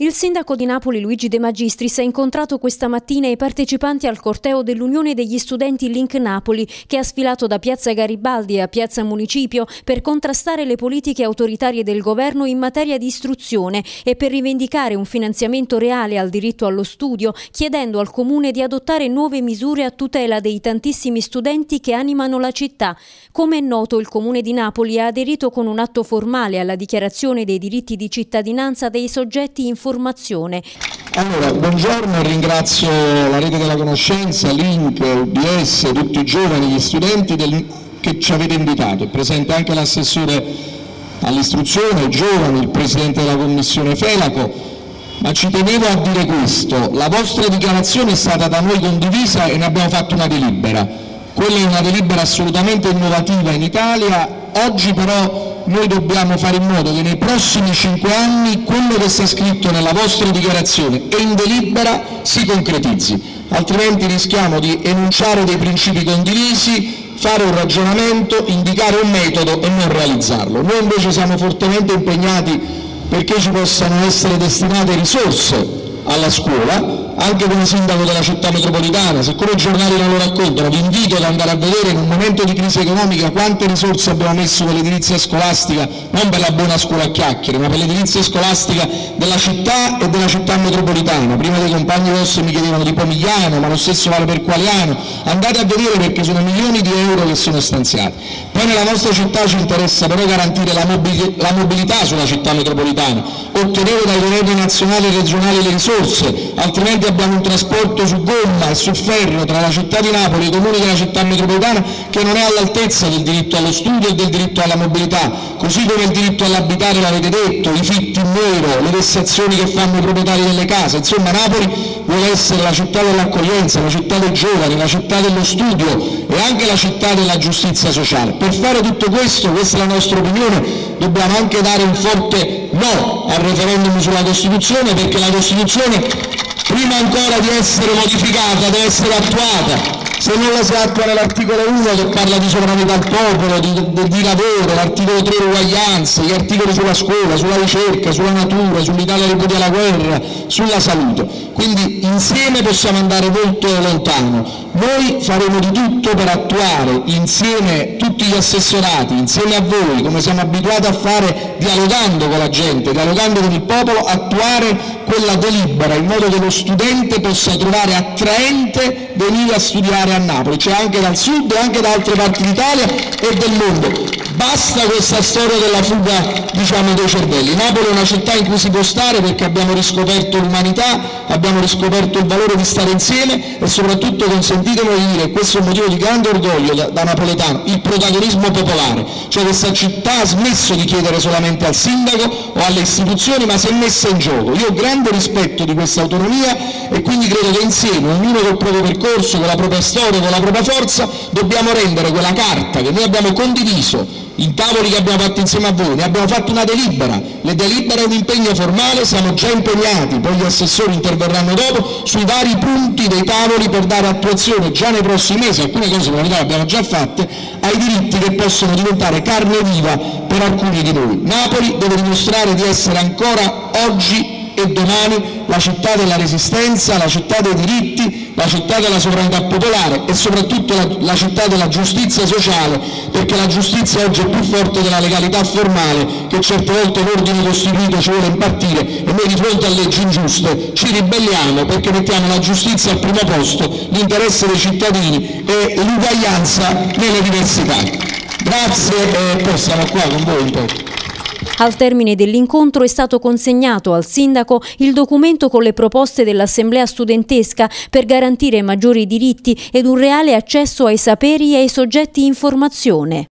Il sindaco di Napoli Luigi De Magistris ha incontrato questa mattina i partecipanti al corteo dell'Unione degli Studenti Link Napoli, che ha sfilato da Piazza Garibaldi a Piazza Municipio per contrastare le politiche autoritarie del governo in materia di istruzione e per rivendicare un finanziamento reale al diritto allo studio, chiedendo al Comune di adottare nuove misure a tutela dei tantissimi studenti che animano la città. Come è noto, il Comune di Napoli ha aderito con un atto formale alla dichiarazione dei diritti di cittadinanza dei soggetti in formazione. Allora, buongiorno, ringrazio la Rete della Conoscenza, Link, UBS, tutti i giovani, gli studenti che ci avete invitato. È presente anche l'assessore all'istruzione, i giovani, il presidente della commissione Felaco, ma ci tenevo a dire questo: la vostra dichiarazione è stata da noi condivisa e ne abbiamo fatto una delibera. Quella è una delibera assolutamente innovativa in Italia. Oggi però noi dobbiamo fare in modo che nei prossimi 5 anni quello che sta scritto nella vostra dichiarazione e in delibera si concretizzi, altrimenti rischiamo di enunciare dei principi condivisi, fare un ragionamento, indicare un metodo e non realizzarlo. Noi invece siamo fortemente impegnati perché ci possano essere destinate risorse alla scuola. Anche come sindaco della città metropolitana, siccome i giornali non lo raccontano, vi invito ad andare a vedere in un momento di crisi economica quante risorse abbiamo messo per l'edilizia scolastica, non per la buona scuola a chiacchiere, ma per l'edilizia scolastica della città e della città metropolitana. Prima dei compagni vostri mi chiedevano di Pomigliano, ma lo stesso vale per Qualiano. Andate a vedere, perché sono milioni di euro che sono stanziati. Poi nella nostra città ci interessa però garantire la mobilità sulla città metropolitana, ottenere dai governi nazionali e regionali le risorse, altrimenti abbiamo un trasporto su gomma e su ferro tra la città di Napoli e i comuni della città metropolitana che non è all'altezza del diritto allo studio e del diritto alla mobilità, così come il diritto all'abitare, l'avete detto, i fitti in nero, le vessazioni che fanno i proprietari delle case. Insomma, Napoli vuole essere la città dell'accoglienza, la città dei giovani, la città dello studio e anche la città della giustizia sociale. Per fare tutto questo, questa è la nostra opinione, dobbiamo anche dare un forte no al referendum sulla Costituzione, perché la Costituzione, prima ancora di essere modificata, deve essere attuata. Se non la si attua nell'articolo 1 che parla di sovranità al popolo, di lavoro, l'articolo 3 uguaglianza, gli articoli sulla scuola, sulla ricerca, sulla natura, sull'Italia ripudia la guerra, sulla salute. Quindi insieme possiamo andare molto lontano. Noi faremo di tutto per attuare insieme tutti gli assessorati, insieme a voi, come siamo abituati a fare, dialogando con la gente, dialogando con il popolo, attuare quella delibera in modo che lo studente possa trovare attraente venire a studiare a Napoli, cioè anche dal sud e anche da altre parti d'Italia e del mondo. Basta questa storia della fuga, diciamo, dei cervelli. Napoli è una città in cui si può stare perché abbiamo riscoperto l'umanità, abbiamo riscoperto il valore di stare insieme e soprattutto, consentitemi di dire, questo è un motivo di grande orgoglio da napoletano, il protagonismo popolare. Cioè questa città ha smesso di chiedere solamente al sindaco o alle istituzioni, ma si è messa in gioco. Io ho grande rispetto di questa autonomia e quindi credo che insieme, ognuno col proprio percorso, con la propria storia, con la propria forza, dobbiamo rendere quella carta che noi abbiamo condiviso in tavoli che abbiamo fatto insieme a voi. Ne abbiamo fatto una delibera, le delibere è un impegno formale, siamo già impegnati, poi gli assessori interverranno dopo, sui vari punti dei tavoli per dare attuazione già nei prossimi mesi, alcune cose in realtà le abbiamo già fatte, ai diritti che possono diventare carne viva per alcuni di noi. Napoli deve dimostrare di essere ancora oggi e domani la città della resistenza, la città dei diritti, la città della sovranità popolare e soprattutto la città della giustizia sociale, perché la giustizia oggi è più forte della legalità formale che certe volte l'ordine costituito ci vuole impartire, e noi di fronte a leggi ingiuste ci ribelliamo perché mettiamo la giustizia al primo posto, l'interesse dei cittadini e l'uguaglianza nelle diversità. Grazie e poi siamo qua con voi un po'. Al termine dell'incontro è stato consegnato al sindaco il documento con le proposte dell'assemblea studentesca per garantire maggiori diritti ed un reale accesso ai saperi e ai soggetti in formazione.